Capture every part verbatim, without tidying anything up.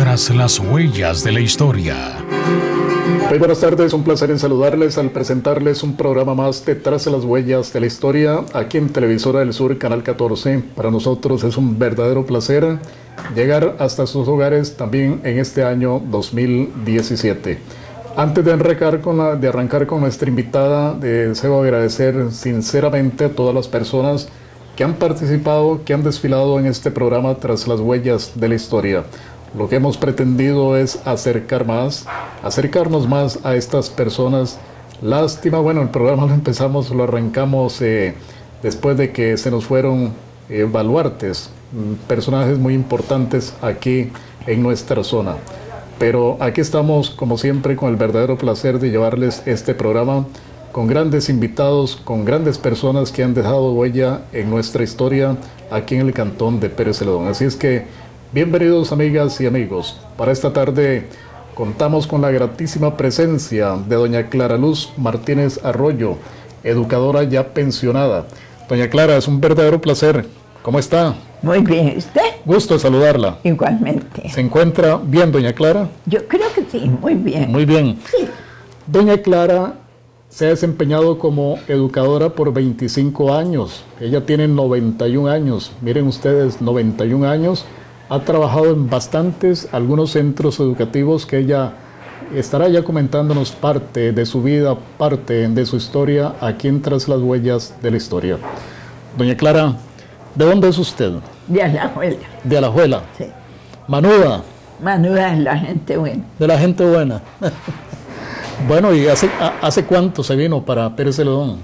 Tras las huellas de la historia. Muy buenas tardes, un placer en saludarles al presentarles un programa más de Tras las huellas de la historia aquí en Televisora del Sur, Canal catorce. Para nosotros es un verdadero placer llegar hasta sus hogares también en este año dos mil diecisiete. Antes de arrancar con, la, de arrancar con nuestra invitada, deseo agradecer sinceramente a todas las personas que han participado, que han desfilado en este programa Tras las huellas de la historia. Lo que hemos pretendido es acercar más, acercarnos más a estas personas. Lástima, bueno, el programa lo empezamos, lo arrancamos eh, después de que se nos fueron eh, baluartes, personajes muy importantes aquí en nuestra zona. Pero aquí estamos, como siempre, con el verdadero placer de llevarles este programa con grandes invitados, con grandes personas que han dejado huella en nuestra historia aquí en el cantón de Pérez Celedón. Así es que, bienvenidos amigas y amigos. Para esta tarde contamos con la gratísima presencia de doña Clara Luz Martínez Arroyo, educadora ya pensionada. Doña Clara, es un verdadero placer. ¿Cómo está? Muy bien, ¿usted? Gusto de saludarla. Igualmente. ¿Se encuentra bien, doña Clara? Yo creo que sí, muy bien. Muy bien. Sí. Doña Clara se ha desempeñado como educadora por veinticinco años. Ella tiene noventa y un años. Miren ustedes, noventa y un años. Ha trabajado en bastantes, algunos centros educativos que ella estará ya comentándonos parte de su vida, parte de su historia, aquí en Tras las huellas de la historia. Doña Clara, ¿de dónde es usted? De Alajuela. De Alajuela. Sí. Manuda. Manuda es la gente buena. De la gente buena. Bueno, ¿y hace, hace cuánto se vino para Pérez Celedón?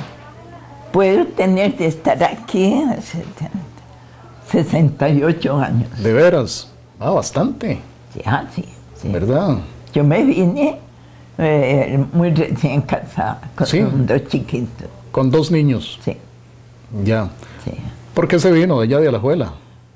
Puedo tener de estar aquí hace sesenta y ocho años. ¿De veras? Ah, bastante. Ya, sí, sí. ¿Verdad? Yo me vine eh, muy recién casada, con Sí. dos chiquitos. Con dos niños. Sí, Ya. sí. ¿Por qué se vino de allá de Alajuela?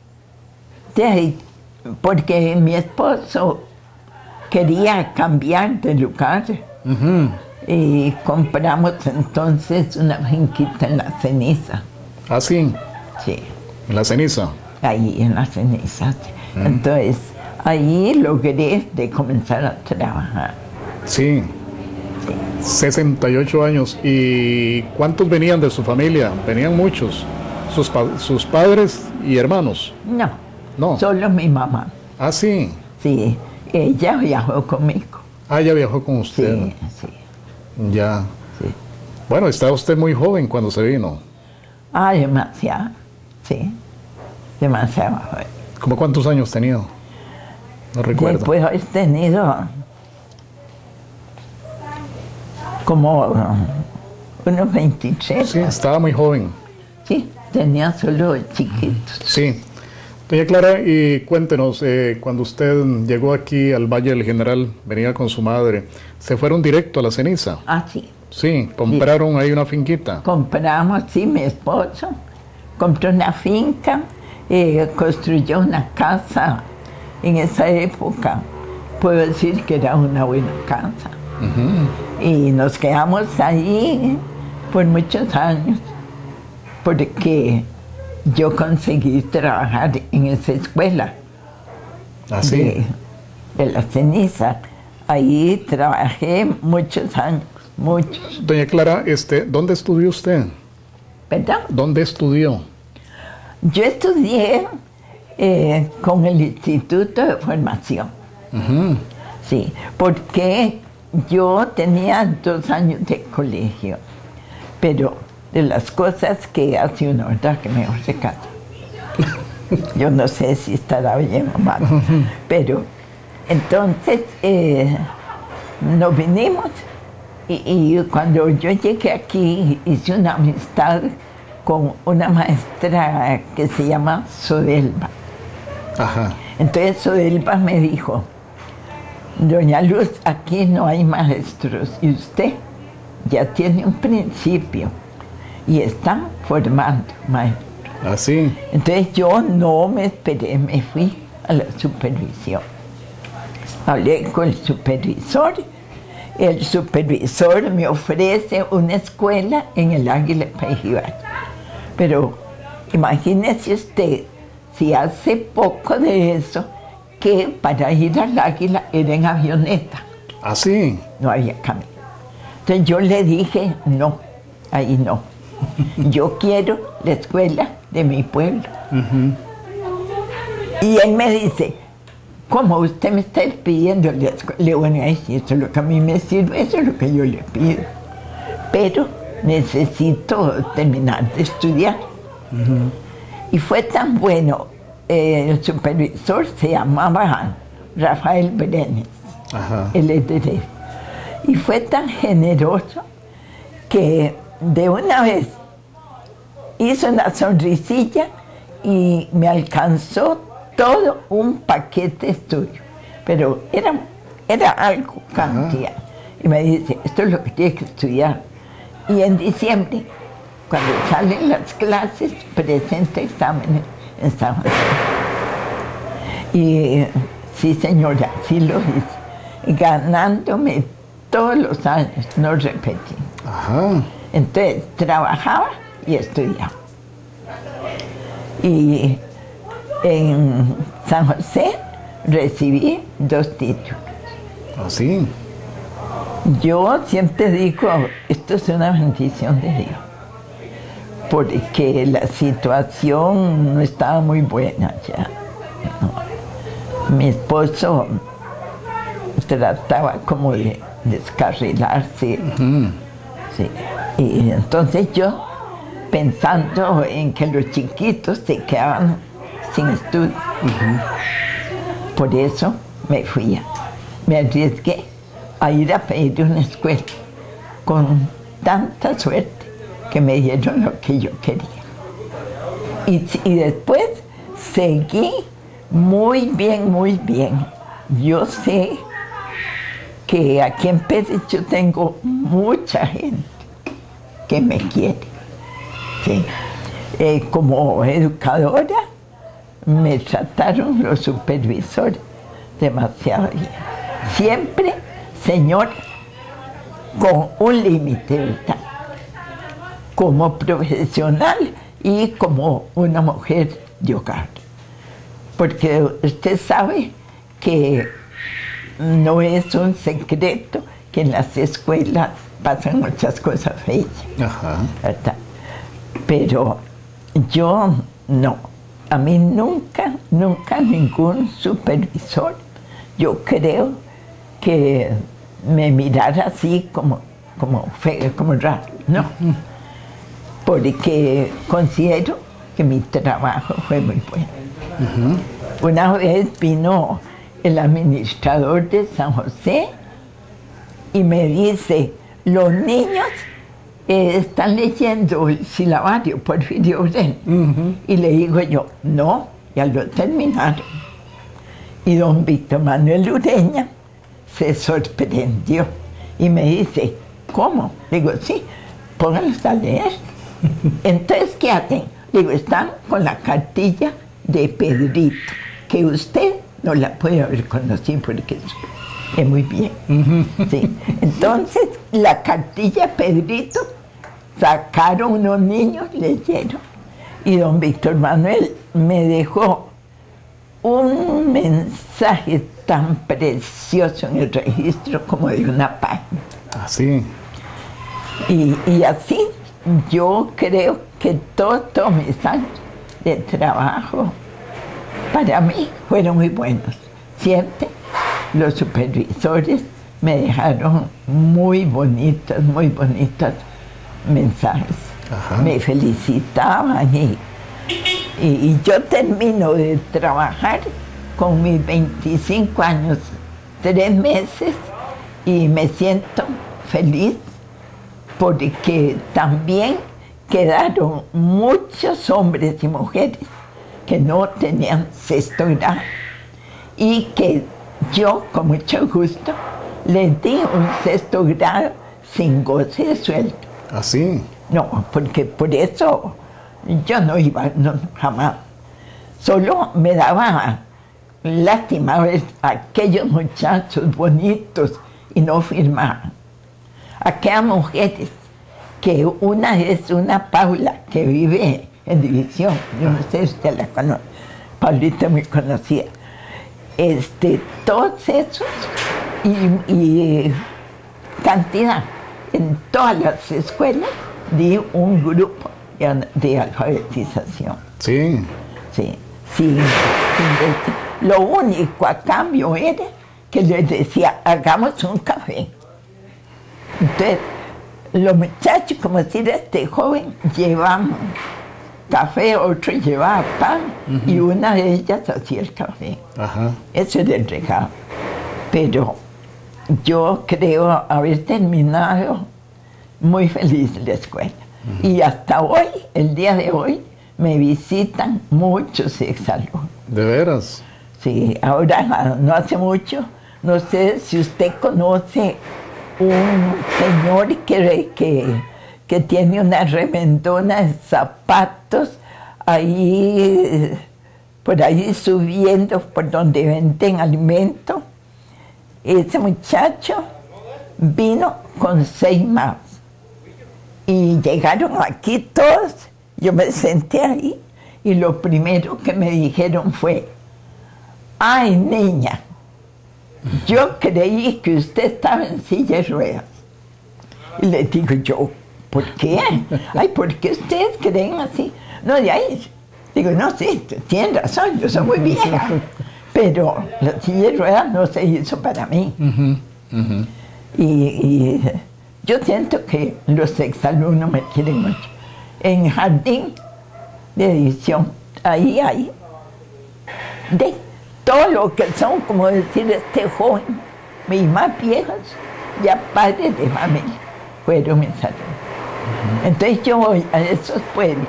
De ahí, porque mi esposo quería cambiar de lugar. Uh-huh. Y compramos entonces una finquita en La Ceniza. Ah, sí, Sí, en La Ceniza. ahí en La Ceniza. Mm. Entonces, ahí logré de comenzar a trabajar. Sí. sesenta y ocho años. ¿Y cuántos venían de su familia? Venían muchos. Sus, pa- sus padres y hermanos. No, No. solo mi mamá. Ah, sí. Sí, ella viajó conmigo. Ah, ya viajó con usted. Sí, sí, Ya. sí. Bueno, estaba usted muy joven cuando se vino. Ah, demasiado, sí, demasiado. ¿Cómo cuántos años tenía? No recuerdo. Después he tenido como unos veintitrés. Sí, estaba muy joven. Sí, tenía solo chiquitos. Sí. Doña Clara, y cuéntenos, eh, cuando usted llegó aquí al Valle del General, venía con su madre, ¿se fueron directo a La Ceniza? Ah, sí. Sí, compraron ahí una finquita. Compramos, sí, mi esposo compró una finca, eh, construyó una casa. En esa época, puedo decir que era una buena casa. Uh-huh. Y nos quedamos ahí por muchos años, porque yo conseguí trabajar en esa escuela ¿Ah, sí? de, de La Ceniza. Ahí trabajé muchos años, muchos. Doña Clara, este, ¿dónde estudió usted? ¿Verdad? ¿Dónde estudió? Yo estudié eh, con el Instituto de Formación. Uh-huh. Sí, porque yo tenía dos años de colegio, pero de las cosas que hace uno, ¿verdad? Que mejor se casa. Yo no sé si estará bien o mal, pero entonces eh, nos vinimos y, y cuando yo llegué aquí hice una amistad con una maestra que se llama Sodelba. Ajá. Entonces Sodelba me dijo: doña Luz, aquí no hay maestros y usted ya tiene un principio y está formando maestros. ¿Ah, sí? Entonces yo no me esperé, me fui a la supervisión. Hablé con el supervisor, el supervisor me ofrece una escuela en el Águila Pejibar. Pero imagínese usted, si hace poco de eso que para ir al Águila era en avioneta. ¿Ah, sí? No había camino. Entonces yo le dije, no, ahí no. Yo quiero la escuela de mi pueblo. Uh-huh. Y él me dice, ¿cómo usted me está pidiendo la escuela? Le digo, bueno, eso es lo que a mí me sirve, eso es lo que yo le pido. Pero necesito terminar de estudiar. Uh-huh. Y fue tan bueno, eh, el supervisor se llamaba Rafael Brenes, uh-huh. Él es de Heredia. Y fue tan generoso que de una vez hizo una sonrisilla y me alcanzó todo un paquete de estudio. Pero era, era algo, cantidad. Uh-huh. Y me dice, esto es lo que tiene que estudiar. Y en diciembre, cuando salen las clases, presenta exámenes en San José. Y sí, señora, sí lo hice, ganándome todos los años, no repetí. Ajá. Entonces, trabajaba y estudiaba. Y en San José recibí dos títulos. ¿Ah, sí? Yo siempre digo, esto es una bendición de Dios, porque la situación no estaba muy buena ya. No. Mi esposo trataba como de descarrilarse. Uh-huh. Sí. Y entonces yo, pensando en que los chiquitos se quedaban sin estudio, uh-huh. Por eso me fui, a, me arriesgué a ir a pedir una escuela con tanta suerte que me dieron lo que yo quería. Y, y después seguí muy bien, muy bien. Yo sé que aquí en Pérez yo tengo mucha gente que me quiere. ¿Sí? Eh, como educadora me trataron los supervisores demasiado bien. Siempre, señor, con un límite, ¿verdad? Como profesional y como una mujer de hogar. Porque usted sabe que no es un secreto que en las escuelas pasan muchas cosas feas. Ajá. ¿Verdad? Pero yo no. A mí nunca, nunca ningún supervisor, yo creo que me mirara así como, como feo, como raro, no. Porque considero que mi trabajo fue muy bueno. Uh-huh. Una vez vino el administrador de San José y me dice, los niños eh, están leyendo el silabario Porfirio Urbén. Uh-huh. Y le digo yo, no, ya lo terminaron. Y don Víctor Manuel Ureña se sorprendió y me dice, ¿cómo? Le digo, sí, pónganlos a leer. Entonces, ¿qué hacen? Le digo, están con la cartilla de Pedrito, que usted no la puede haber conocido porque es muy bien. Sí. Entonces, la cartilla Pedrito, sacaron unos niños, leyeron, y don Víctor Manuel me dejó un mensaje tan precioso en el registro como de una página. Así. Y, y así yo creo que todos, todos mis años de trabajo para mí fueron muy buenos. Siempre los supervisores me dejaron muy bonitos, muy bonitos mensajes. Ajá. Me felicitaban y, y, y yo termino de trabajar con mis veinticinco años, tres meses, y me siento feliz porque también quedaron muchos hombres y mujeres que no tenían sexto grado y que yo, con mucho gusto, les di un sexto grado sin goce de sueldo. ¿Ah, sí? No, porque por eso yo no iba, no, jamás. Solo me daba lástima ver a aquellos muchachos bonitos y no firmaban. Aquellas mujeres, que una es una Paula que vive en División, yo no sé si usted la conoce, Paulita muy conocida, este, todos esos y, y cantidad. En todas las escuelas di un grupo de, de alfabetización. Sí. Sí, sí, sí. Lo único a cambio era que les decía, hagamos un café. Entonces, los muchachos, como si era este joven, llevaban café, otro llevaba pan, uh-huh. y una de ellas hacía el café. Ajá. Eso era el regalo. Pero yo creo haber terminado muy feliz la escuela. Uh-huh. Y hasta hoy, el día de hoy, me visitan muchos exalumnos. ¿De veras? Sí, ahora no hace mucho, no sé si usted conoce un señor que, que, que tiene una remendona de zapatos ahí, por ahí subiendo por donde venden alimento. Ese muchacho vino con seis más y llegaron aquí todos. Yo me senté ahí y lo primero que me dijeron fue: ay, niña, yo creí que usted estaba en silla de ruedas. Y le digo yo, ¿por qué? Ay, ¿por qué ustedes creen así? No, de ahí. Digo, no, sí, tienen razón, yo soy muy vieja. Pero la silla de ruedas no se hizo para mí. Uh-huh, uh-huh. Y, y yo siento que los exalumnos me quieren mucho. En jardín de edición, ahí hay de todo lo que son, como decir, este joven, mis más viejos, ya padres de familia, fueron mis alumnos. Uh-huh. Entonces yo voy a esos pueblos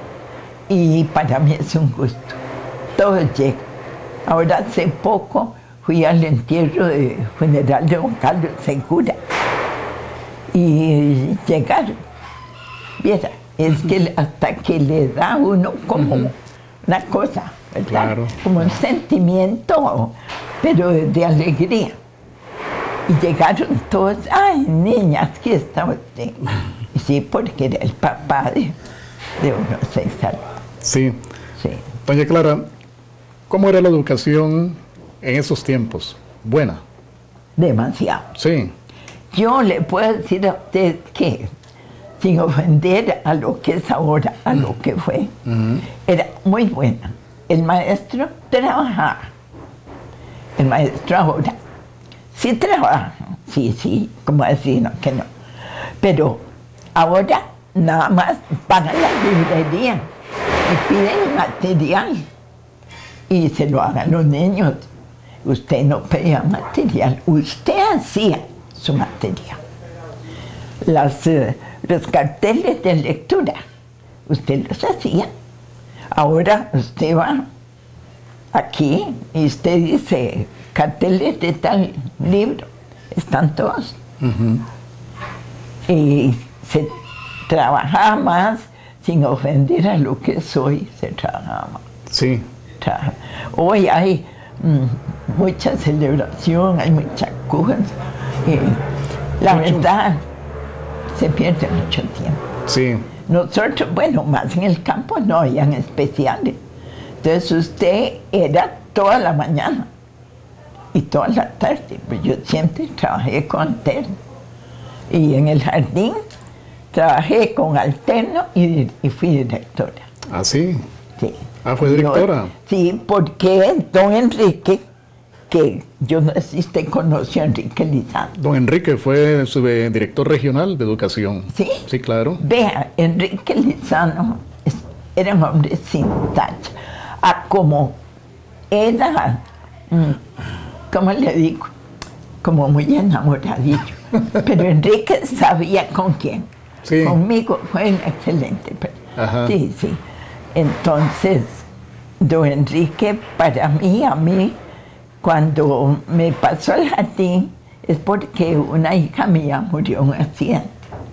y para mí es un gusto. Todos llegan. Ahora hace poco fui al entierro de funeral de don Carlos Segura y llegaron. Viera, es que hasta que le da uno como uh-huh. una cosa, ¿verdad? Claro. Como un sentimiento, pero de alegría. Y llegaron todos, ay, niña, aquí está usted. Y sí, porque era el papá de, de unos exalumnos. Sí. Sí. Doña Clara, ¿cómo era la educación en esos tiempos? ¿Buena? Demasiado. Sí. Yo le puedo decir a usted que, sin ofender a lo que es ahora, a lo que fue, uh-huh. era muy buena. El maestro trabajaba. El maestro ahora sí trabaja. Sí, sí, como decir, no, que no. Pero ahora nada más pagan la librería y piden material y se lo hagan los niños. Usted no pedía material, usted hacía su material. Las, uh, los carteles de lectura, usted los hacía. Ahora usted va aquí y usted dice, carteles de tal libro, están todos. Uh-huh. Y se trabajaba más, sin ofender a lo que soy, se trabajaba más. Sí. Trabaja. Hoy hay mm, mucha celebración, hay muchas cosas. Eh, la mucho. verdad, se pierde mucho tiempo. Sí. Nosotros, bueno, más en el campo no habían especiales. Entonces usted era toda la mañana y toda la tarde. Pues yo siempre trabajé con alterno. Y en el jardín trabajé con alterno y, y fui directora. ¿Ah, sí? Sí. Ah, ¿fue directora? Yo, sí, porque don Enrique, que yo no sé si usted conoció a Enrique Lizano. Don Enrique fue su director regional de educación. ¿Sí? Sí, claro. Vea, Enrique Lizano era un hombre sin tacha. A como era, ¿cómo le digo? Como muy enamoradillo. Pero Enrique sabía con quién. Sí. Conmigo fue un excelente. Ajá. Sí, sí. Entonces, don Enrique, para mí, a mí, cuando me pasó al jardín, es porque una hija mía murió en un accidente.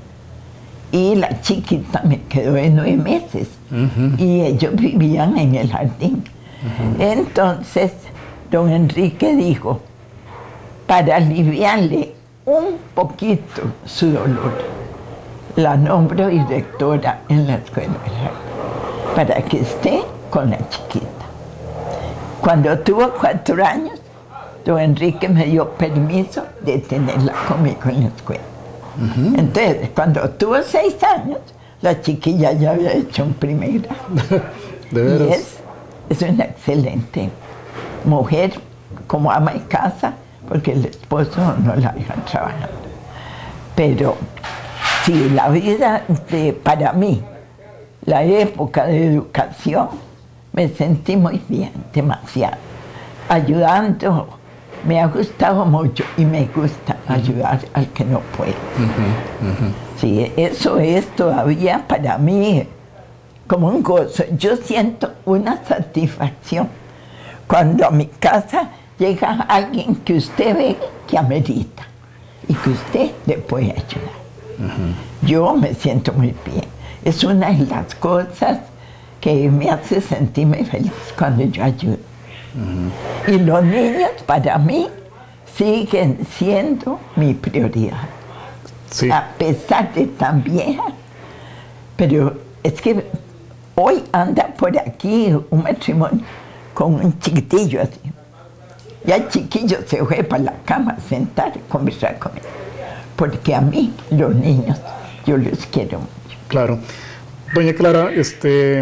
Y la chiquita me quedó de nueve meses. Uh-huh. Y ellos vivían en el jardín. Uh-huh. Entonces, don Enrique dijo, para aliviarle un poquito su dolor, la nombro directora en la escuela del jardín, para que esté con la chiquita. cuando tuvo cuatro años, don Enrique me dio permiso de tenerla conmigo en la escuela. Uh-huh. Entonces, cuando tuvo seis años, la chiquilla ya había hecho un primer grado. ¿De veras? Y es, es una excelente mujer como ama de casa, porque el esposo no la deja trabajando. Pero sí, la vida de, para mí, la época de educación, me sentí muy bien, demasiado. Ayudando, me ha gustado mucho y me gusta ayudar al que no puede. Uh-huh, uh-huh. Sí, eso es todavía para mí como un gozo. Yo siento una satisfacción cuando a mi casa llega alguien que usted ve que amerita y que usted le puede ayudar. Uh-huh. Yo me siento muy bien. Es una de las cosas que me hace sentirme feliz cuando yo ayudo. Uh-huh. Y los niños para mí siguen siendo mi prioridad. Sí. A pesar de tan vieja, pero es que hoy anda por aquí un matrimonio con un chiquitillo así. Ya el chiquillo se fue para la cama a sentar y conversar con él. Porque a mí, los niños, yo los quiero mucho. Claro. Doña Clara, este,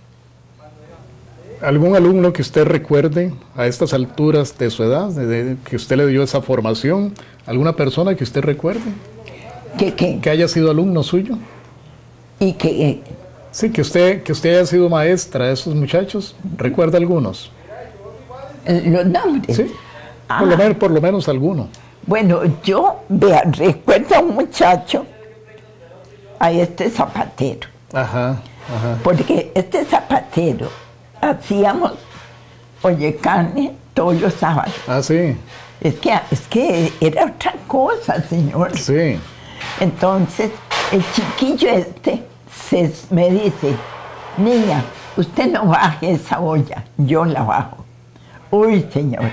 ¿algún alumno que usted recuerde a estas alturas de su edad, de, de, que usted le dio esa formación? ¿Alguna persona que usted recuerde? ¿Qué, qué? Que haya sido alumno suyo. ¿Y que Sí, que usted, que usted haya sido maestra de esos muchachos. ¿Recuerda algunos? ¿Los nombres? Sí, ah. por, lo menos, por lo menos alguno. Bueno, yo, vea, recuerdo a un muchacho, a este zapatero. Ajá, ajá. Porque este zapatero, hacíamos oye carne todos los sábados. Ah, sí. Es que, es que era otra cosa, señor. Sí. Entonces, el chiquillo este se, me dice, niña, usted no baje esa olla, yo la bajo. Uy, señor.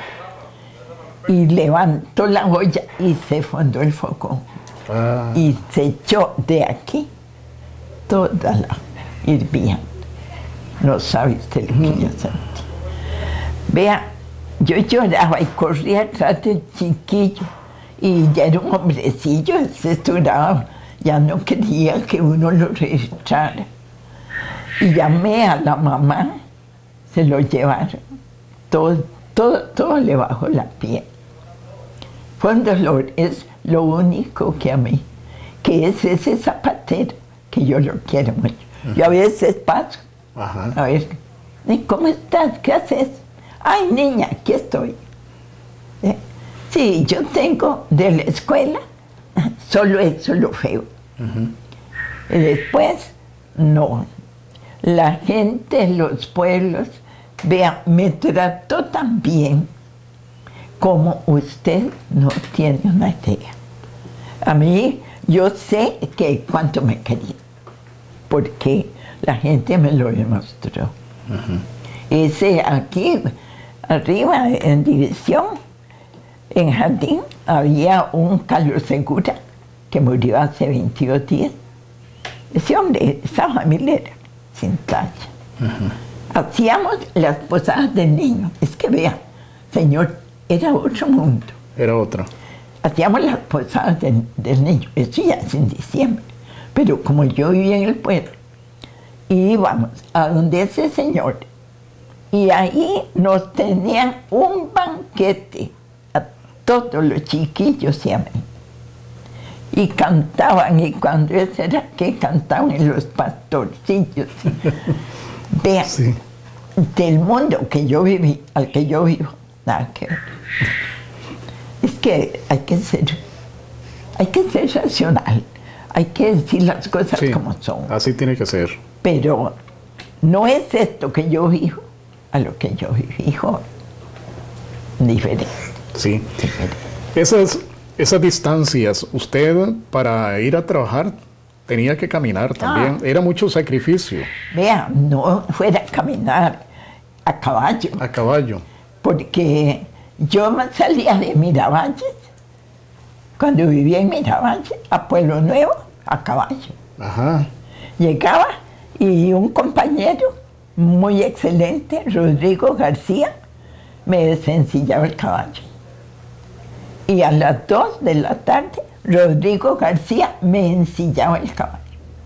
Y levantó la olla y se fundó el foco. Ah. Y se echó de aquí toda la hirviendo. No sabe usted lo que yo sentí. Vea, yo lloraba y corría atrás del chiquillo. Y ya era un hombrecillo, se duraba, ya no quería que uno lo registrara. Y llamé a la mamá, se lo llevaron. Todo, todo, todo le bajó la piel. Fue un dolor, es lo único que a mí, que es ese zapatero, que yo lo quiero mucho. Uh-huh. Yo a veces paso, uh-huh. a ver, ¿cómo estás? ¿Qué haces? Ay, niña, aquí estoy. ¿Eh? Sí, yo tengo de la escuela solo eso lo feo. Uh-huh. Y después, no. La gente en los pueblos, vea, me trató tan bien como usted no tiene una idea. A mí, yo sé que cuánto me quería, porque la gente me lo demostró. Uh-huh. Ese aquí, arriba, en División, en Jardín, había un Carlos Segura que murió hace veintidós días. Ese hombre, esa familia era sin talla. Uh-huh. Hacíamos las posadas del niño. Es que vea, señor, era otro mundo. Era otro. Hacíamos las posadas del, del niño. Eso ya es en diciembre. Pero como yo vivía en el pueblo, íbamos a donde ese señor, y ahí nos tenían un banquete a todos los chiquillos y a mí. Y cantaban, y cuando eso era que cantaban en los pastorcillos. Vean, sí. Del mundo que yo viví, al que yo vivo, nada que ver. Es que hay que ser, hay que ser racional, hay que decir las cosas sí, como son. Así tiene que ser. Pero no es esto que yo vivo a lo que yo viví, hijo. Diferente. Sí. Diferente. Esas, esas distancias, usted para ir a trabajar tenía que caminar también. Ah. Era mucho sacrificio. Vea, no fuera a caminar, a caballo. A caballo. Porque yo me salía de Miravalles, cuando vivía en Miravalles, a Pueblo Nuevo, a caballo. Ajá. Llegaba y un compañero muy excelente, Rodrigo García, me desencillaba el caballo. Y a las dos de la tarde, Rodrigo García me ensillaba el caballo.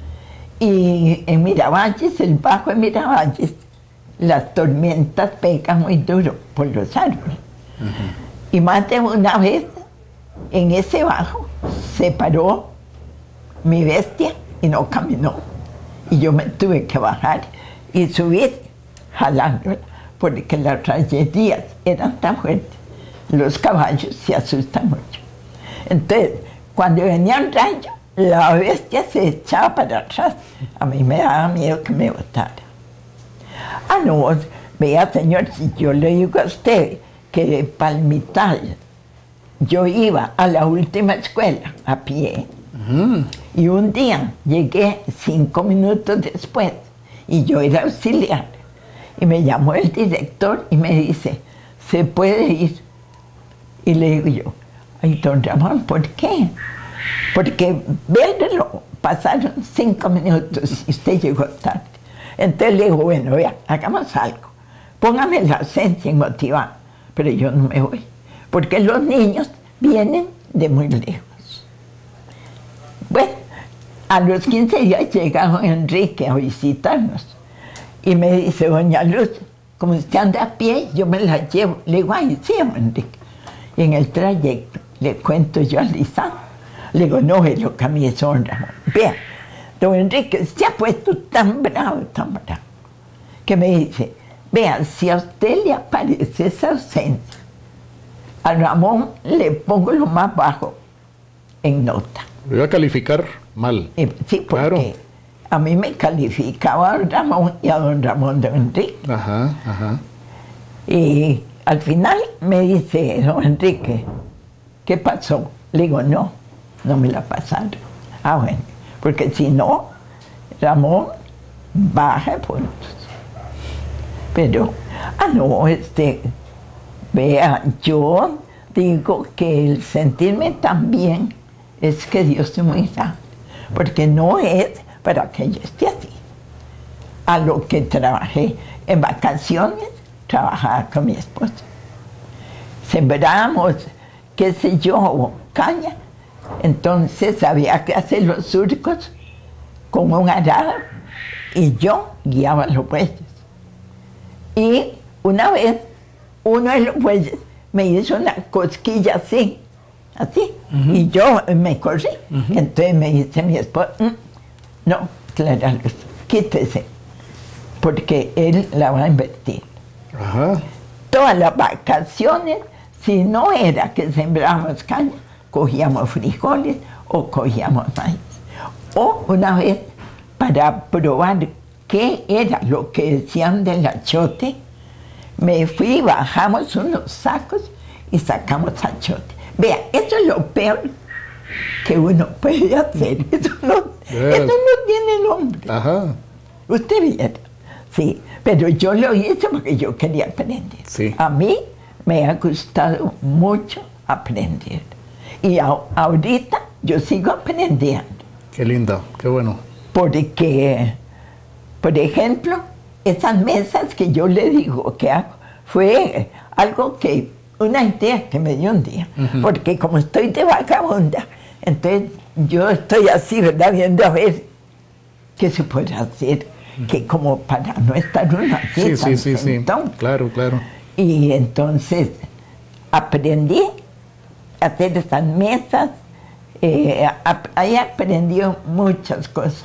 Y en Miravalles, el bajo de Miravalles, las tormentas pegan muy duro por los árboles. Uh-huh. Y más de una vez, en ese bajo, se paró mi bestia y no caminó. Y yo me tuve que bajar y subir jalándola, porque las rayerías eran tan fuertes. Los caballos se asustan mucho. Entonces, cuando venía un rayo, la bestia se echaba para atrás. A mí me daba miedo que me botara. Ah, no, vea, señor, si yo le digo a usted que de Palmital yo iba a la última escuela a pie, uh-huh. y un día llegué cinco minutos después y yo era auxiliar, y me llamó el director y me dice, ¿se puede ir? Y le digo yo, ay, don Ramón, ¿por qué? Porque, véalo, pasaron cinco minutos y usted llegó tarde. Entonces le digo, bueno, vea, hagamos algo. Póngame la esencia y motivar. Pero yo no me voy, porque los niños vienen de muy lejos. Bueno, a los quince días llega don Enrique a visitarnos. Y me dice, doña Luz, como usted anda a pie, yo me la llevo. Le digo, ay, sí, don Enrique. Y en el trayecto le cuento yo a Lisandro. Le digo, no es lo que a mí es don Ramón. Vea, don Enrique se ha puesto tan bravo, tan bravo, que me dice, vea, si a usted le aparece esa ausencia, a Ramón le pongo lo más bajo en nota. Lo iba a calificar mal. Y, sí, porque claro. A mí me calificaba a don Ramón y a don Ramón don Enrique. Ajá, ajá. Y al final me dice, don Enrique, ¿qué pasó? Le digo, no, no me la pasaron. Ah, bueno, porque si no, Ramón baja puntos. Pero, ah, no, este, vea, yo digo que el sentirme tan bien es que Dios es muy grande, porque no es para que yo esté así. A lo que trabajé en vacaciones, trabajaba con mi esposa. Sembrábamos, qué sé yo, caña, entonces había que hacer los surcos con un arado y yo guiaba los bueyes. Y una vez, uno de los bueyes me hizo una cosquilla así, así, uh-huh. y yo me corrí. Uh-huh. Entonces me dice mi esposa, mm, no, Clara Luz, quítese, porque él la va a invertir. Uh-huh. Todas las vacaciones, si no era que sembrábamos caña, cogíamos frijoles o cogíamos maíz. O una vez, para probar qué era lo que decían del achote, me fui, bajamos unos sacos y sacamos achote. Vea, eso es lo peor que uno puede hacer. Eso no, eso no tiene nombre. Ajá. Usted viera. Sí, pero yo lo hice porque yo quería aprender. Sí. A mí me ha gustado mucho aprender. Y a, ahorita yo sigo aprendiendo. Qué linda, qué bueno. Porque, por ejemplo, esas mesas que yo le digo que hago, fue algo que, una idea que me dio un día. Uh-huh. Porque como estoy de vagabunda, entonces yo estoy así, ¿verdad? Viendo a ver qué se puede hacer, uh-huh. que como para no estar una así. Sí, sí, sí, sí, claro, claro. Y entonces aprendí a hacer esas mesas, eh, ahí aprendí muchas cosas.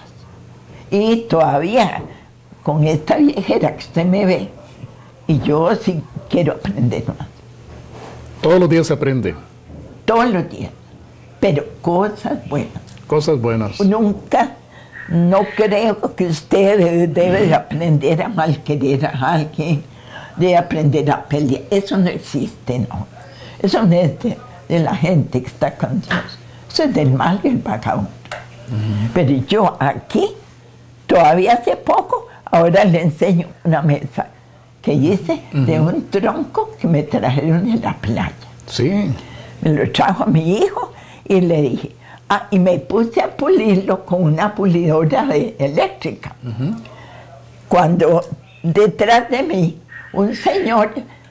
Y todavía, con esta viejera que usted me ve, y yo sí quiero aprender más. Todos los días se aprende. Todos los días, pero cosas buenas. Cosas buenas. Nunca, no creo que usted debe, debe de aprender a malquerer a alguien, de aprender a pelear. Eso no existe, no. Eso no es de, de la gente que está con Dios. Eso es del mal y el vagabundo. Uh-huh. Pero yo aquí, todavía hace poco, ahora le enseño una mesa que hice uh-huh. de un tronco que me trajeron en la playa. Sí. Me lo trajo a mi hijo y le dije, ah, y me puse a pulirlo con una pulidora de, eléctrica. Uh-huh. Cuando detrás de mí un señor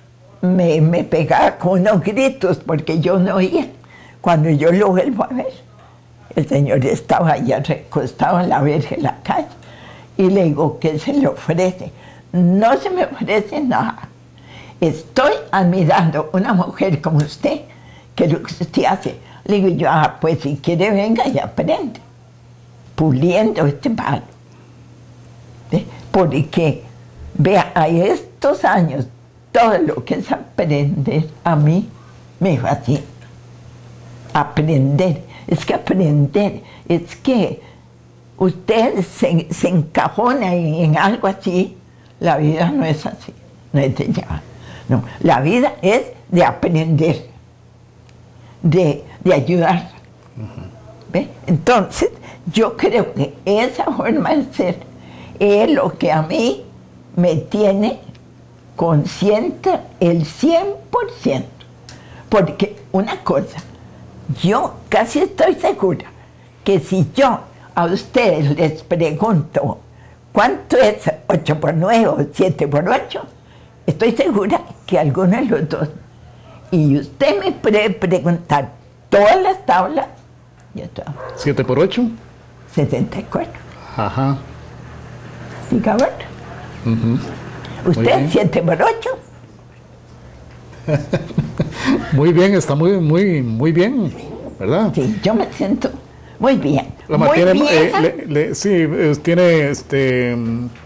me, me pegaba con unos gritos porque yo no oía. Cuando yo lo vuelvo a ver, el señor estaba allá recostado en la verja de la calle y le digo, ¿qué se le ofrece? No se me ofrece nada. Estoy admirando una mujer como usted, que lo que usted hace. Le digo yo, ah, pues si quiere venga y aprende, puliendo este palo. ¿Sí? Porque, vea, a estos años, todo lo que es aprender, a mí me fascina. Aprender, es que aprender, es que usted se, se encajona en, en algo así, la vida no es así, no es de llevar. No, la vida es de aprender, de, de ayudar. Uh-huh. ¿Ve? Entonces, yo creo que esa forma de ser es lo que a mí me tiene consciente el cien por ciento. Porque una cosa, yo casi estoy segura que si yo a ustedes les pregunto cuánto es ocho por nueve o siete por ocho, estoy segura que alguno de los dos. Y usted me puede preguntar todas las tablas. Yo ¿siete por ocho? sesenta y cuatro. Ajá. Diga, bueno. Uh-huh. ¿Usted siete por ocho? Muy bien, está muy, muy, muy bien, ¿verdad? Sí, yo me siento muy bien. La muy mantiene, bien. Eh, le, le, sí, eh, tiene, este,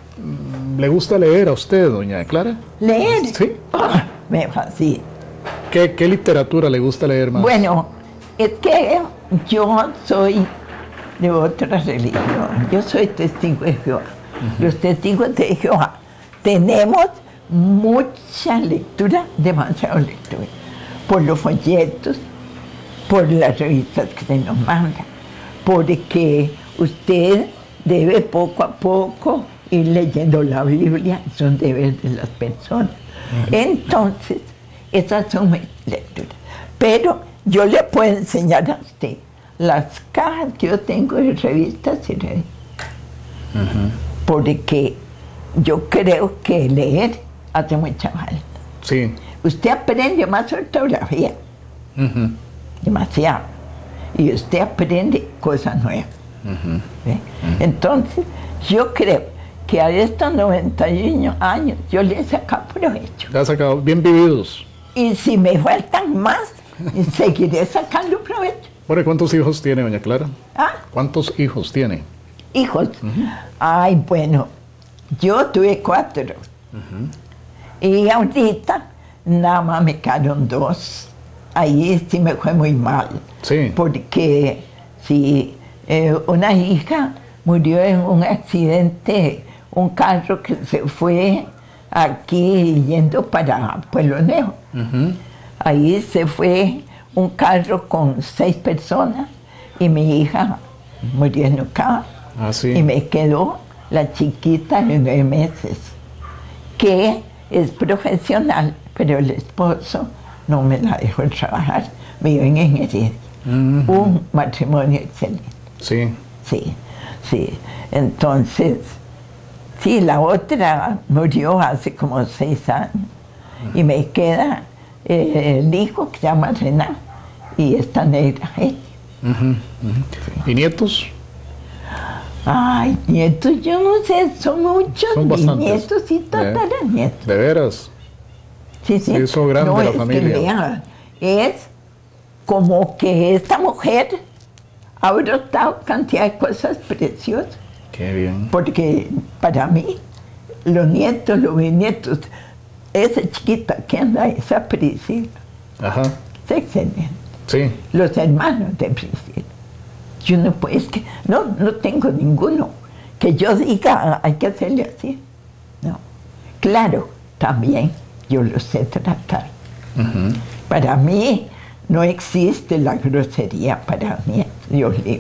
¿le gusta leer a usted, doña Clara? ¿Leer? Sí. Oh, me fascina. ¿Qué, ¿Qué literatura le gusta leer más? Bueno, es que yo soy de otra religión. Yo soy testigo de Jehová. Uh-huh. Los testigos de Jehová tenemos mucha lectura, demasiada lectura, por los folletos, por las revistas que se nos mandan, porque usted debe poco a poco ir leyendo la Biblia, son deberes de las personas. Uh-huh. Entonces, esas son mis lecturas. Pero yo le puedo enseñar a usted las cajas que yo tengo de revistas y revistas. Uh-huh. Porque yo creo que leer hace mucha falta. Sí. Usted aprende más ortografía. Uh-huh. Demasiado. Y usted aprende cosas nuevas. Uh-huh. ¿Sí? Uh-huh. Entonces, yo creo que a estos noventa y uno años yo le he sacado provecho. Le ha sacado bien vividos. Y si me faltan más, seguiré sacando provecho. Bueno, ¿cuántos hijos tiene, doña Clara? ¿Ah? ¿Cuántos hijos tiene? Hijos. Uh-huh. Ay, bueno, yo tuve cuatro. Uh-huh. Y ahorita nada más me quedaron dos. Ahí sí me fue muy mal. Sí. Porque si eh, una hija murió en un accidente, un carro que se fue aquí yendo para Pueblo Nuevo. Uh-huh. Ahí se fue un carro con seis personas y mi hija murió en el carro. Ah, sí. Y me quedó la chiquita de nueve meses, que es profesional, pero el esposo no me la dejó trabajar, me dio en ingeniería. Uh-huh. Un matrimonio excelente. Sí. Sí, sí. Entonces, sí, la otra murió hace como seis años. Uh-huh. Y me queda eh, el hijo que se llama Renan y esta negra. ¿eh? Uh-huh. Uh-huh. Sí. ¿Y nietos? Ay, nietos, yo no sé, son muchos. Son bastantes. Nietos y tataranietos. ¿De veras? Sí, sí. Eso grande no, la es familia. Que, vea, es como que esta mujer ha brotado cantidad de cosas preciosas. Qué bien. Porque para mí, los nietos, los bisnietos, esa chiquita que anda, esa Priscila, ajá, es excelente. Sí. Los hermanos de Priscila. Yo no puedo, es que no, no tengo ninguno que yo diga, hay que hacerle así. No. Claro, también yo lo sé tratar. Uh-huh. Para mí no existe la grosería, para mí, Dios libre.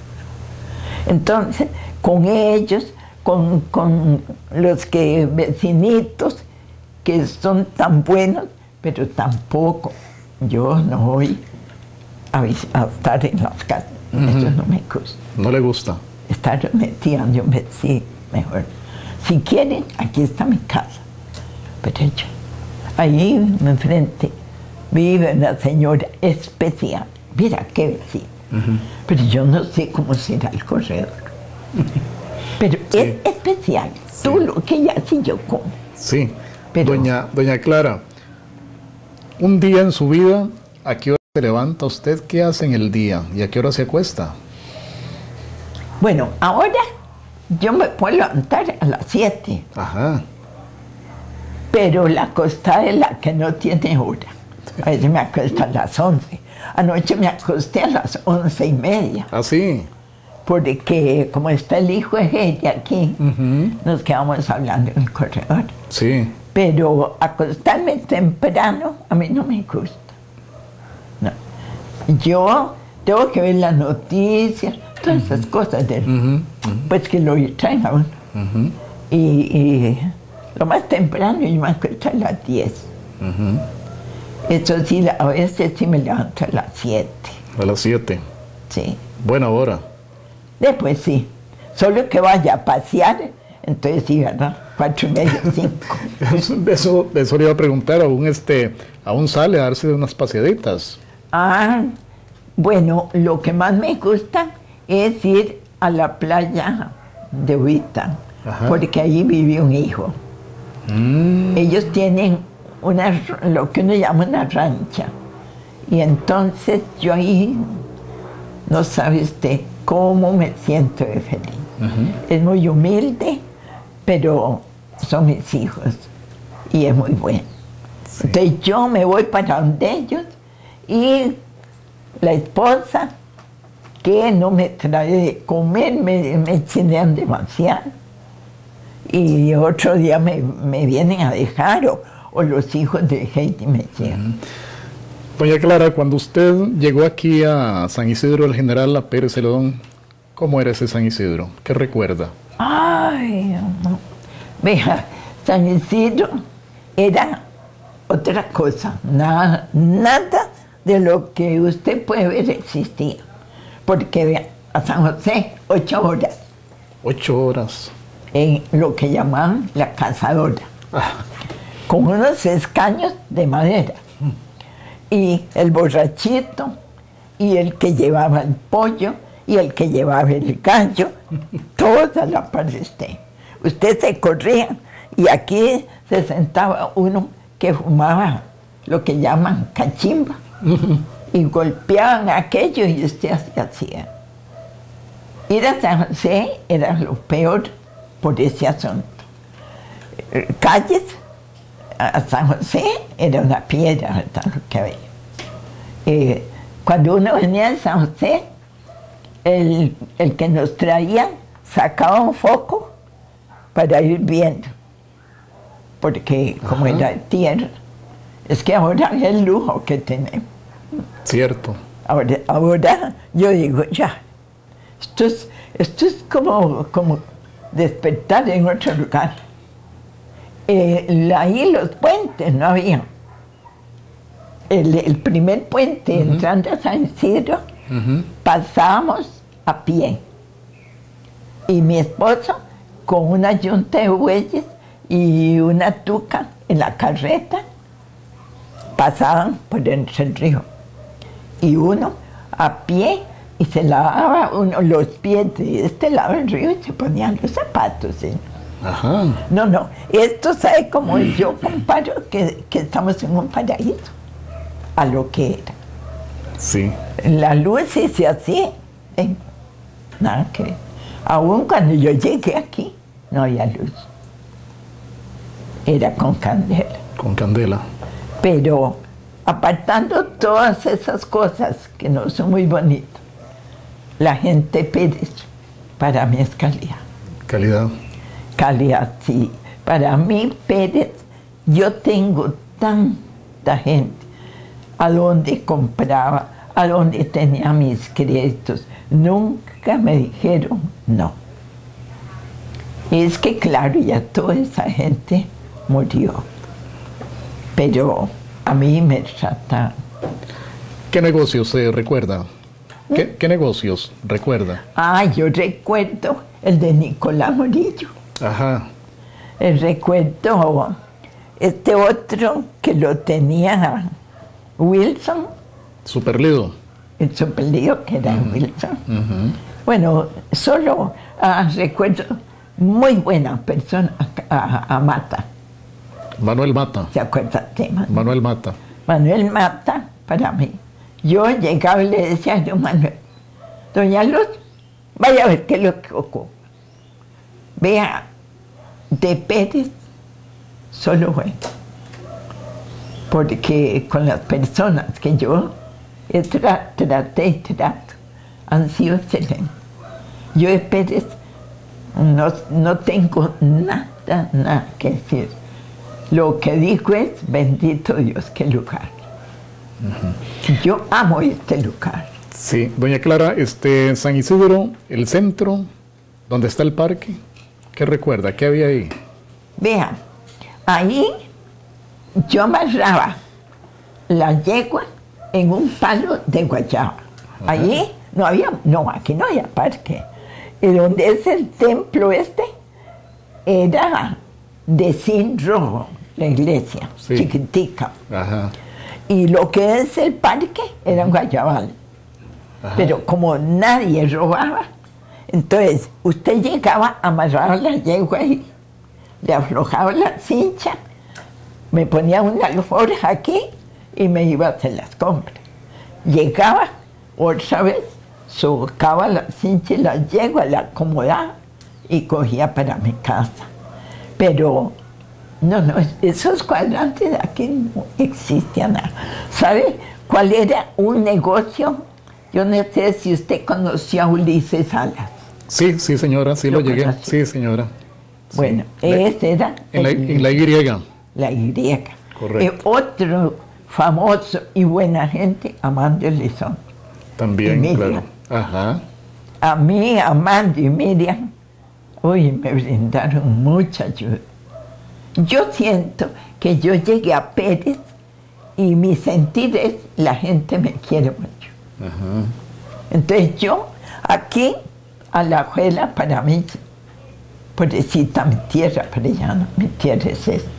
Entonces, con ellos, con, con los que vecinitos que son tan buenos, pero tampoco yo no voy a, a estar en las casas. Uh-huh. Eso no me gusta. ¿No le gusta? Estar metida, yo me sí, mejor. Si quieren, aquí está mi casa. Pero yo, ahí enfrente vive una señora especial. Mira qué vecina. Uh-huh. Pero yo no sé cómo será el corredor. Pero sí. Es especial. Sí. Tú lo que ya sí yo como. Sí. Pero, doña, doña Clara, un día en su vida, ¿a qué hora se levanta usted? ¿Qué hace en el día? ¿Y a qué hora se acuesta? Bueno, ahora yo me puedo levantar a las siete. Ajá. Pero la acostada es la que no tiene hora. A veces me acuesto a las once. Anoche me acosté a las once y media. ¿Ah, sí? Porque como está el hijo de ella aquí, uh-huh. nos quedamos hablando en el corredor. Sí. Pero acostarme temprano a mí no me gusta. No. Yo tengo que ver las noticias, todas uh-huh. esas cosas de, uh-huh. Uh-huh. pues que lo traen a uno. Uh-huh. y, y lo más temprano yo me acuesto a las diez. Uh-huh. Eso sí, a veces sí me levanto a las siete. A las siete. Sí. Buena hora. Después sí. Solo que vaya a pasear, entonces sí, ¿verdad? Cuatro y media, cinco. eso, eso, eso le iba a preguntar, aún, este, aún sale a darse unas paseaditas. Ah, bueno, lo que más me gusta es ir a la playa de Huitán, porque ahí vive un hijo. Mm. Ellos tienen una, lo que uno llama una rancha. Y entonces yo ahí, no sabe usted cómo me siento de feliz. Uh-huh. Es muy humilde, pero son mis hijos y es muy bueno. Sí. Entonces yo me voy para donde ellos y la esposa, que no me trae de comer, me, me chinean demasiado. Y otro día me, me vienen a dejar o, o los hijos de Heidi me llevan. Uh-huh. Doña Clara, cuando usted llegó aquí a San Isidro del General La Pérez Celedón, ¿cómo era ese San Isidro? ¿Qué recuerda? Ay, no. Vea, San Isidro era otra cosa, nada, nada de lo que usted puede ver existía. Porque vea, a San José, ocho horas. Ocho horas. En lo que llamaban la cazadora, ah. con unos escaños de madera. Y el borrachito, y el que llevaba el pollo, y el que llevaba el gallo, todos a la par de usted. Usted se corría, y aquí se sentaba uno que fumaba lo que llaman cachimba, y golpeaban aquello y usted así hacía. Ir a San José era lo peor por ese asunto. Calles a San José era una piedra, ¿verdad? Lo que había. Eh, cuando uno venía de San José, el, el que nos traía sacaba un foco para ir viendo, porque como Ajá. era tierra, es que ahora es el lujo que tenemos. Cierto. Ahora, ahora yo digo, ya, esto es, esto es como, como despertar en otro lugar. Eh, ahí los puentes no había. El, el primer puente uh-huh. entrando a San Isidro, uh-huh. pasábamos a pie. Y mi esposo con una yunta de bueyes y una tuca en la carreta pasaban por entre el río. Y uno a pie y se lavaba uno los pies de este lado del río y se ponían los zapatos. ¿Sí? Ajá. No, no, esto sabe como yo comparo que, que estamos en un paraíso a lo que era. Sí. La luz sí se hacía, ¿eh? Nada que ver. Aún cuando yo llegué aquí, no había luz. Era con candela. Con candela. Pero apartando todas esas cosas que no son muy bonitas, la gente Pérez para mí es calidad. Calidad. Calidad, sí. Para mí Pérez, yo tengo tanta gente a donde compraba, a donde tenía mis créditos. Nunca me dijeron no. Y es que claro, ya toda esa gente murió. Pero a mí me trataron. ¿Qué negocios se recuerda? ¿Qué, ¿Qué negocios recuerda? Ah, yo recuerdo el de Nicolás Murillo. Ajá. El recuerdo este otro que lo tenía Wilson, Superlido. el superlío que era uh-huh. Wilson. Uh-huh. Bueno, solo ah, recuerdo muy buena persona a, a Mata. Manuel Mata. ¿Se acuerda de Manuel? Manuel Mata. Manuel Mata, para mí. Yo llegaba y le decía a don Manuel, doña Luz, vaya a ver qué es lo que ocurre. Vea, de Pérez, solo bueno. Porque con las personas que yo he tra traté y trato, han sido excelentes. Yo de Pérez no, no tengo nada, nada que decir. Lo que digo es, bendito Dios, qué lugar. Uh-huh. Yo amo este lugar. Sí, doña Clara, este, San Isidro, el centro, donde está el parque, ¿qué recuerda? ¿Qué había ahí? Vean, ahí yo amarraba la yegua en un palo de guayaba. Ajá. Allí no había, no, aquí no había parque. Y donde es el templo este, era de zinc rojo, la iglesia, sí. Chiquitica. Ajá. Y lo que es el parque era un guayabal. Ajá. Pero como nadie robaba, entonces usted llegaba, amarraba la yegua y le aflojaba la cincha, me ponía una alforja aquí y me iba a hacer las compras. Llegaba otra vez, socava la cincha y la yegua, la acomodaba y cogía para mi casa. Pero no, no, esos cuadrantes de aquí no existían nada. ¿Sabe cuál era un negocio? Yo no sé si usted conoció a Ulises Salas. Sí, sí, señora, sí lo, lo llegué. Conocí. Sí, señora. Bueno, sí. ese era... En la, en la Y. La Y. Correcto. Eh, otro famoso y buena gente, Amando Elizón. También, claro. Ajá. A mí, Amando y Miriam, uy, me brindaron mucha ayuda. Yo siento que yo llegué a Pérez y mi sentir es, la gente me quiere mucho. Ajá. Entonces yo, aquí, a la Alajuela, para mí, pobrecita mi tierra, pero ya no, mi tierra es esta.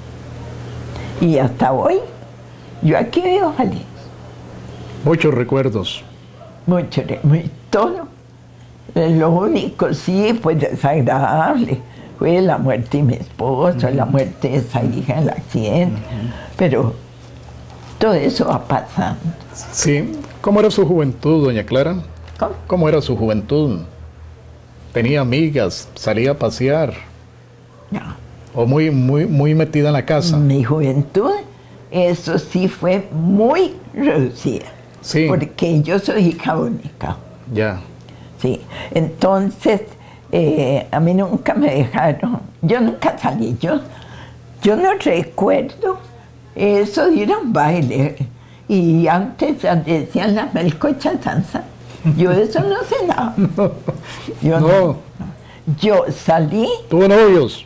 Y hasta hoy, yo aquí vivo feliz. Muchos recuerdos. Mucho, muy, todo. Lo único, sí, pues desagradable, fue la muerte de mi esposo, uh-huh. la muerte de esa hija en el accidente, uh-huh. pero todo eso va pasando. Sí. ¿Cómo era su juventud, doña Clara? ¿Cómo? ¿Cómo era su juventud? ¿Tenía amigas? ¿Salía a pasear? No. ¿O muy, muy, muy metida en la casa? Mi juventud, eso sí fue muy reducida. Sí. Porque yo soy hija única. Ya. Sí. Entonces, eh, a mí nunca me dejaron, yo nunca salí, yo, yo no recuerdo eso de ir a un baile. Y antes decían la melcocha danza. Yo de eso no sé nada. No. Yo, no. no, yo salí. ¿Tuvo novios?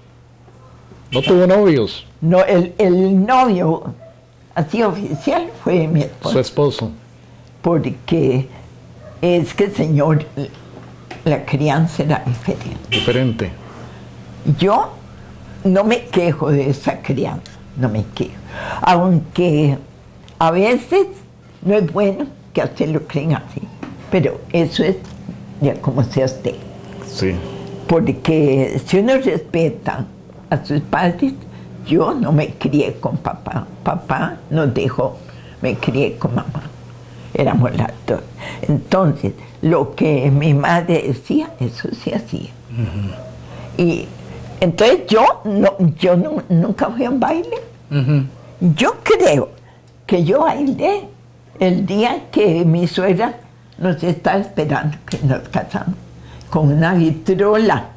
¿No tuvo novios? No, el, el novio así oficial fue mi esposo. Su esposo. Porque es que, señor, la crianza era diferente. Diferente. Yo no me quejo de esa crianza, no me quejo. Aunque a veces no es bueno que a usted lo creen así, pero eso es ya como sea usted. Sí. Porque si uno respeta a sus padres, yo no me crié con papá, papá nos dejó, me crié con mamá, éramos las dos. Entonces, lo que mi madre decía, eso se hacía. Uh-huh. Y entonces yo, no, yo no, nunca fui a un baile. Uh-huh. Yo creo que yo bailé el día que mi suegra nos estaba esperando, que nos casamos, con una vitrola.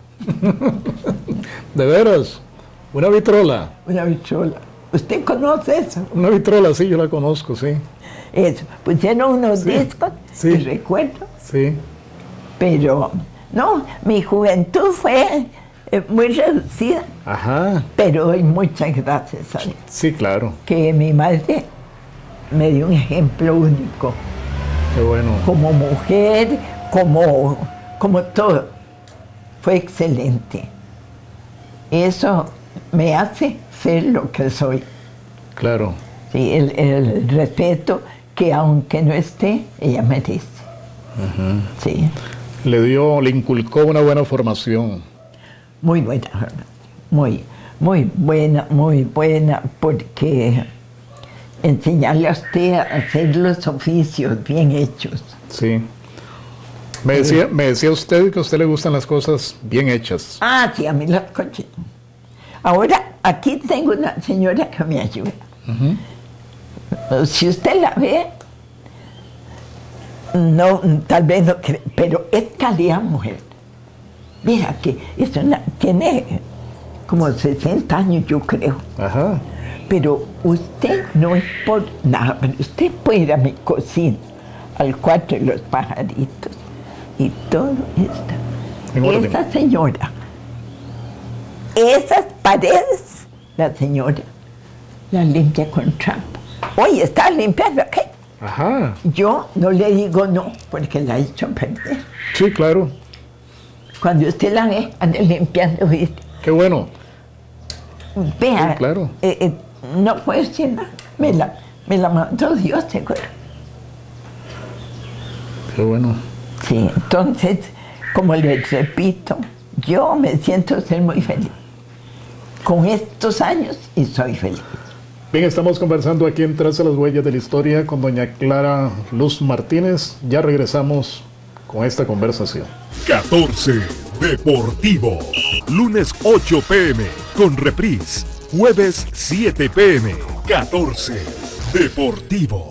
¿De veras? ¿Una vitrola? Una vitrola. ¿Usted conoce eso? Una vitrola, sí, yo la conozco, sí. Eso, pusieron unos sí, discos, sí, y recuerdo. Sí. Pero, no, mi juventud fue eh, muy reducida. Ajá. Pero doy muchas gracias a Dios. Sí, claro. Que mi madre me dio un ejemplo único. Qué bueno. Como mujer, como, como todo. Fue excelente. Eso me hace ser lo que soy. Claro. Sí, el, el respeto que aunque no esté, ella merece. Uh-huh. Sí. Le dio, le inculcó una buena formación. Muy buena, muy, muy buena, muy buena, porque enseñarle a usted a hacer los oficios bien hechos. Sí. Me decía, me decía usted que a usted le gustan las cosas bien hechas. Ah, sí, a mí las cosas. Ahora, aquí tengo una señora que me ayuda. Uh-huh. Si usted la ve, no, tal vez no cree, pero es calidad mujer. Mira que es una, tiene como sesenta años, yo creo. Ajá. Pero usted no es por nada, pero usted puede ir a mi cocina, al cuarto de los pajaritos, y todo está. Esa señora, esas paredes, la señora la limpia con trapo. Oye, está limpiando aquí. Ajá. Yo no le digo no, porque la he hecho perder. Sí, claro. Cuando usted la ve, anda limpiando. Qué bueno. Vea, sí, claro. eh, eh, no puede ser nada. Me la, me la mandó Dios, seguro. Qué bueno. Sí, entonces, como les repito, yo me siento ser muy feliz con estos años y soy feliz. Bien, estamos conversando aquí en Tras de las Huellas de la Historia con doña Clara Luz Martínez. Ya regresamos con esta conversación. catorce Deportivo. Lunes ocho p m con reprise. Jueves siete p m catorce Deportivo.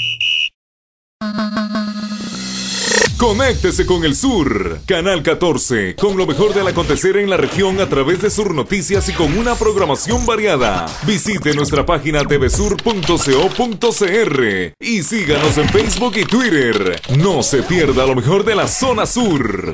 Conéctese con el Sur, Canal catorce, con lo mejor del acontecer en la región a través de Sur Noticias y con una programación variada. Visite nuestra página t v sur punto co punto c r y síganos en Facebook y Twitter. No se pierda lo mejor de la zona sur.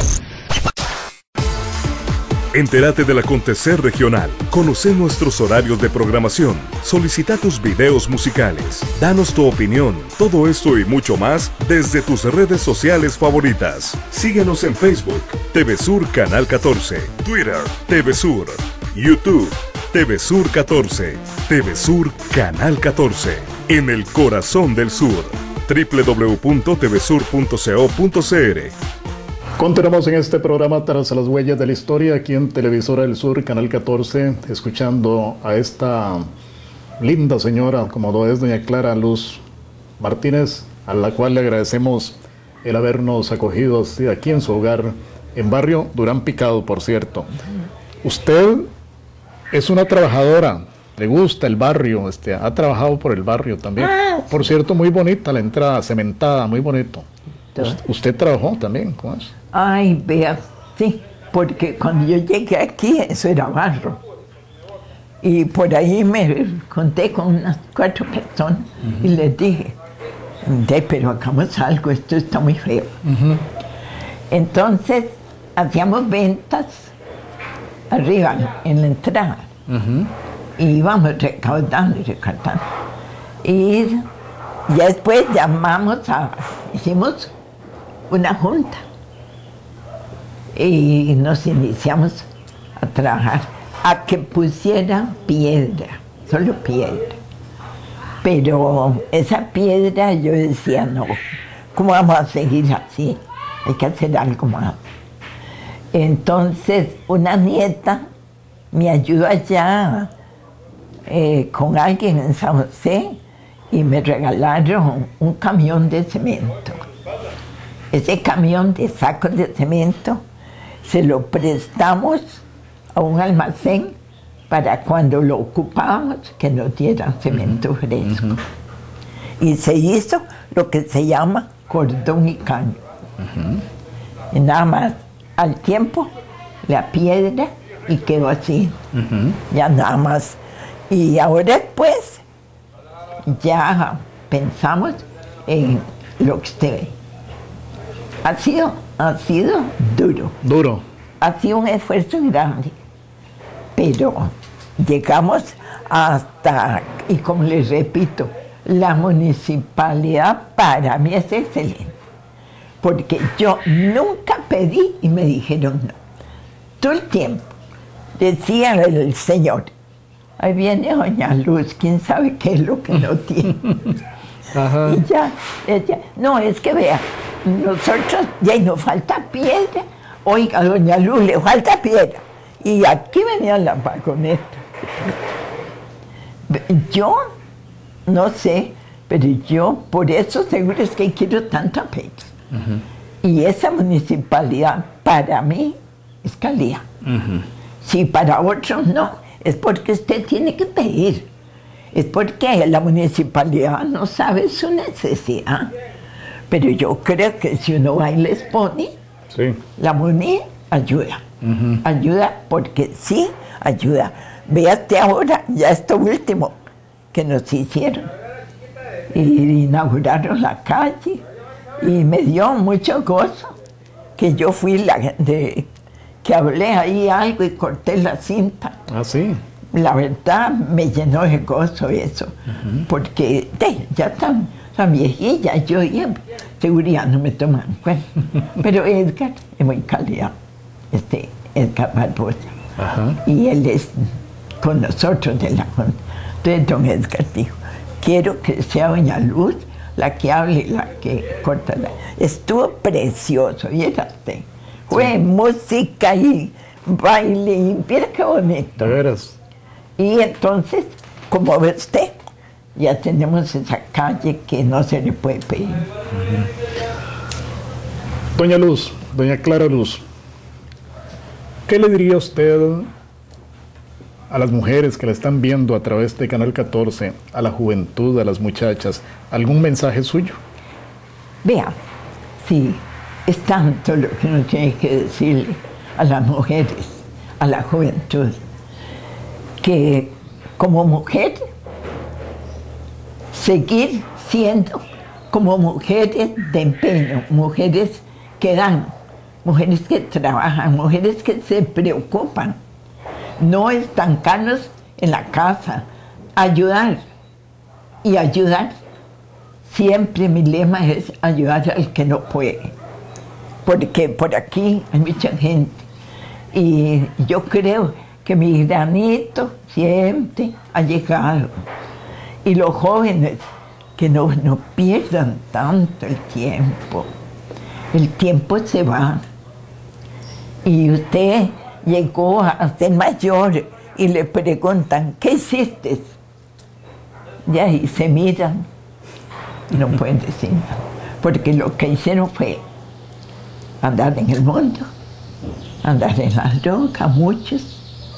Entérate del acontecer regional. Conoce nuestros horarios de programación. Solicita tus videos musicales. Danos tu opinión. Todo esto y mucho más desde tus redes sociales favoritas. Síguenos en Facebook, T V Sur Canal catorce, Twitter, T V Sur, YouTube, T V Sur catorce, T V Sur Canal catorce, en el corazón del sur. w w w punto t v sur punto co punto c r. Continuamos en este programa Tras las Huellas de la Historia, aquí en Televisora del Sur, Canal catorce, escuchando a esta linda señora, como lo es doña Clara Luz Martínez, a la cual le agradecemos el habernos acogido aquí en su hogar, en barrio Durán Picado, por cierto. Usted es una trabajadora, le gusta el barrio, este, ha trabajado por el barrio también. Por cierto, muy bonita la entrada, cementada, muy bonito. ¿Usted trabajó también con eso? Ay, vea, sí, porque cuando yo llegué aquí, eso era barro. Y por ahí me conté con unas cuatro personas uh-huh. y les dije, de, pero hagamos algo, esto está muy feo. Uh-huh. Entonces, hacíamos ventas arriba, en la entrada. Uh-huh. Y íbamos recaudando y recaudando. Y ya después llamamos a, hicimos una junta y nos iniciamos a trabajar a que pusieran piedra, solo piedra. Pero esa piedra yo decía, no, ¿cómo vamos a seguir así? Hay que hacer algo más. Entonces una nieta me ayudó allá eh, con alguien en San José y me regalaron un camión de cemento. Ese camión de sacos de cemento se lo prestamos a un almacén para cuando lo ocupábamos que nos dieran cemento fresco. Uh-huh. Y se hizo lo que se llama cordón y caño. Uh-huh. Y nada más, al tiempo, la piedra y quedó así. Uh-huh. Ya nada más. Y ahora después, ya pensamos en lo que usted ve. Ha sido, ha sido duro. Duro. Ha sido un esfuerzo grande. Pero llegamos hasta, y como les repito, la municipalidad para mí es excelente. Porque yo nunca pedí y me dijeron no. Todo el tiempo decía el señor, ahí viene doña Luz, quién sabe qué es lo que no tiene. Ajá. Y ya, ella, no, es que vea, nosotros, ya nos falta piedra. Oiga, doña Luz, le falta piedra. Y aquí venía la vagoneta. Yo, no sé, pero yo, por eso seguro es que quiero tanta pena. Uh-huh. Y esa municipalidad, para mí, es calidad. Uh-huh. Si para otros no, es porque usted tiene que pedir. Es porque la municipalidad no sabe su necesidad. Pero yo creo que si uno va y les pone, sí, la MUNI ayuda. Uh-huh. Ayuda porque sí ayuda. Véate ahora, ya esto último que nos hicieron. Y inauguraron la calle. Y me dio mucho gozo que yo fui la de, que hablé ahí algo y corté la cinta. Ah, sí. La verdad me llenó de gozo eso. Uh-huh. Porque de, ya están tan viejilla, yo ya seguridad no me toman en cuenta. Pero Edgar es muy calidad, este Edgar Barbosa. Uh-huh. Y él es con nosotros de la Junta. Entonces don Edgar dijo, quiero que sea doña Luz la que hable y la que corta la... Estuvo precioso, ¿viste? Fue sí, música y baile y mira qué bonito. De veras. Y entonces, como ve usted, ya tenemos esa calle que no se le puede pedir. Uh-huh. Doña Luz, doña Clara Luz, ¿qué le diría usted a las mujeres que la están viendo a través de Canal catorce, a la juventud, a las muchachas? ¿Algún mensaje suyo? Vea, sí, es tanto lo que uno tiene que decirle a las mujeres, a la juventud, que como mujer, seguir siendo como mujeres de empeño, mujeres que dan, mujeres que trabajan, mujeres que se preocupan, no estancarnos en la casa, ayudar y ayudar. Siempre mi lema es ayudar al que no puede, porque por aquí hay mucha gente y yo creo que mi granito siempre ha llegado. Y los jóvenes, que no, no pierdan tanto el tiempo. El tiempo se va. Y usted llegó a ser mayor y le preguntan, ¿qué hiciste? Y ahí se miran y no pueden decir nada. Porque lo que hicieron fue andar en el mundo, andar en las drogas, muchos,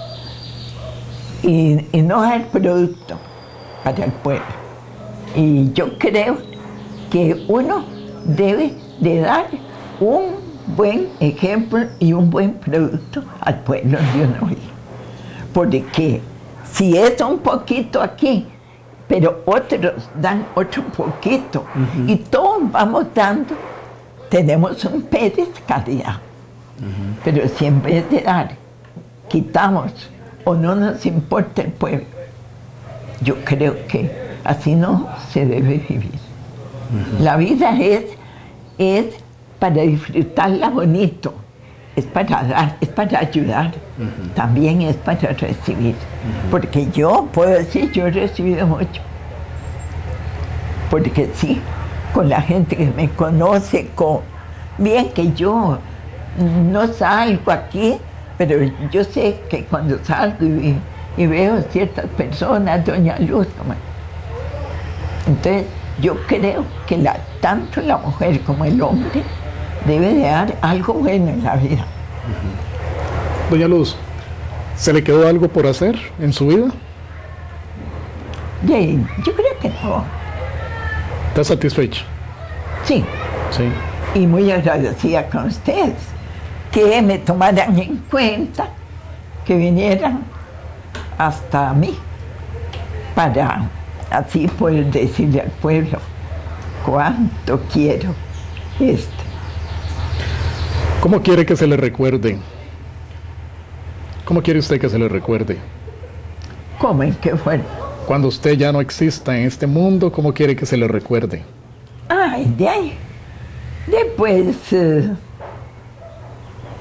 y, y no dar producto para el pueblo. Y yo creo que uno debe de dar un buen ejemplo y un buen producto al pueblo de uno vive. Porque si es un poquito aquí, pero otros dan otro poquito, uh-huh, y todos vamos dando, tenemos un Pérez calidad. Uh-huh. Pero si en vez de dar, quitamos o no nos importa el pueblo, yo creo que así no se debe vivir. Uh-huh. La vida es, es para disfrutarla bonito, es para dar, es para ayudar, uh-huh, también es para recibir. Uh-huh. Porque yo puedo decir, yo he recibido mucho. Porque sí, con la gente que me conoce, con, bien que yo no salgo aquí, pero yo sé que cuando salgo y, y veo ciertas personas, doña Luz, como, entonces yo creo que la, tanto la mujer como el hombre debe de dar algo bueno en la vida. Uh-huh. Doña Luz, ¿se le quedó algo por hacer en su vida? Sí, yo creo que no. ¿Está satisfecha? Sí. Sí. Y muy agradecida con ustedes, que me tomaran en cuenta, que vinieran hasta mí, para así poder decirle al pueblo cuánto quiero esto. ¿Cómo quiere que se le recuerde? ¿Cómo quiere usted que se le recuerde? ¿Cómo en qué fue? Cuando usted ya no exista en este mundo, ¿cómo quiere que se le recuerde? Ay, de ahí. Después, eh,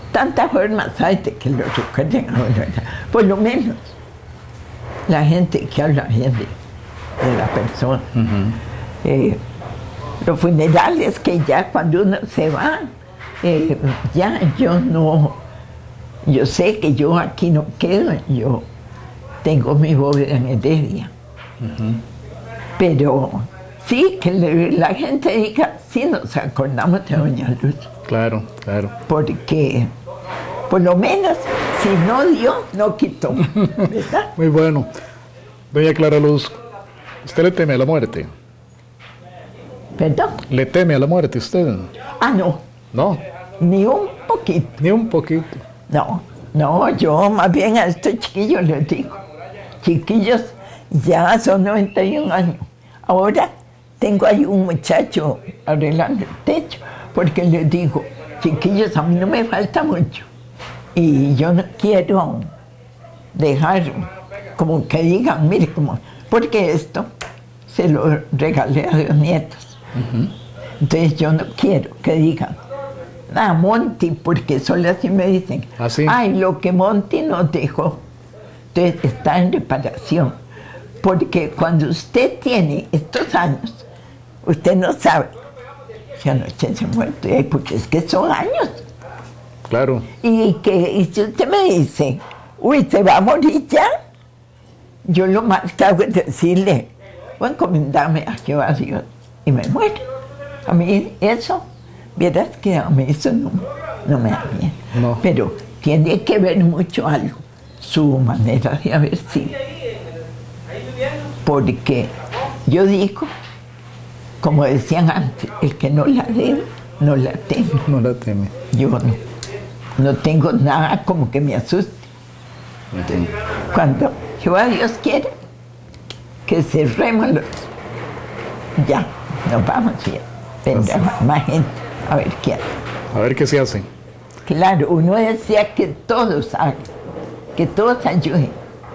tantas formas hay de que lo recuerden a uno, ¿verdad? Por lo menos la gente que habla bien de, de la persona. Uh-huh. eh, los funerales que ya cuando uno se va, eh, ya yo no, yo sé que yo aquí no quedo, yo tengo mi bóveda en Heredia. Uh-huh. Pero sí, que le, la gente diga, sí nos acordamos de doña Luz. Claro, claro. Porque, por lo menos, si no dio, no quitó, ¿verdad? Muy bueno. Doña Clara Luz, ¿usted le teme a la muerte? ¿Perdón? ¿Le teme a la muerte usted? Ah, no. ¿No? Ni un poquito. Ni un poquito. No, no, yo más bien a estos chiquillos les digo, chiquillos, ya son noventa y un años. Ahora tengo ahí un muchacho arreglando el techo, porque les digo, chiquillos, a mí no me falta mucho. Y yo no quiero dejar como que digan, mire, como, porque esto se lo regalé a los nietos. Uh-huh. Entonces yo no quiero que digan, ah, Monty, porque solo así me dicen, ¿Ah, sí? Ay, lo que Monty nos dejó. Entonces está en reparación. Porque cuando usted tiene estos años, usted no sabe si anoche se muerto, porque es que son años. Claro. Y que y si usted me dice, uy, ¿se va a morir ya? Yo lo más que hago es decirle, voy a encomendarme a Jehová Dios y me muero. A mí eso, vieras que a mí eso no, no me da bien. No. Pero tiene que ver mucho algo, su manera de haber sido. Porque yo digo, como decían antes, el que no la debe, no la teme. No la teme. Yo no, no tengo nada como que me asuste. Uh-huh. Cuando Jehová Dios quiere, que cerremos los... Ya, nos vamos ya. Vendrá más, más gente, a ver qué hace. A ver qué se hace. Claro, uno decía que todos hagan, que todos ayuden.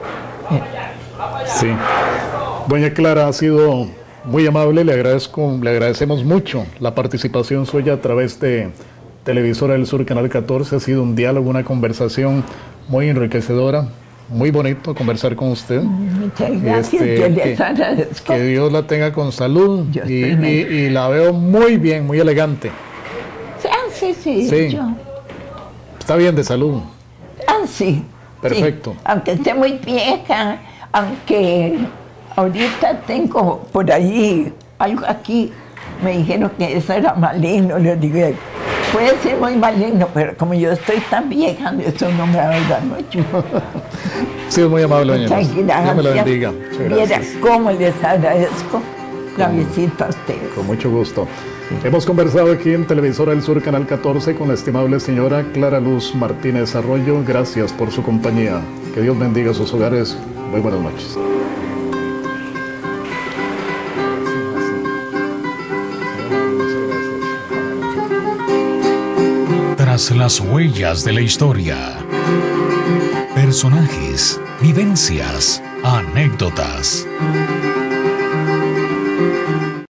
Sí. Doña Clara, ha sido muy amable, le agradezco, le agradecemos mucho la participación suya a través de Televisora del Sur, Canal catorce. Ha sido un diálogo, una conversación muy enriquecedora, muy bonito conversar con usted. Muchas gracias, este, yo les agradezco. Que Dios la tenga con salud y, y, y la veo muy bien, muy elegante. Ah, sí, sí, sí. Yo. Está bien de salud. Ah, sí. Perfecto. Sí. Aunque esté muy vieja, aunque ahorita tengo por ahí algo aquí, me dijeron que eso era maligno, les digo, puede ser muy maligno, pero como yo estoy tan vieja, eso no me va a ayudar mucho. Sí, muy amable, doña Muchas Luz. gracias. Dios me la bendiga. Viera cómo les agradezco la visita a ustedes. Con mucho gusto. Sí. Hemos conversado aquí en Televisora del Sur, Canal catorce, con la estimable señora Clara Luz Martínez Arroyo. Gracias por su compañía. Que Dios bendiga sus hogares. Muy buenas noches. Tras las huellas de la historia. Personajes, vivencias, anécdotas.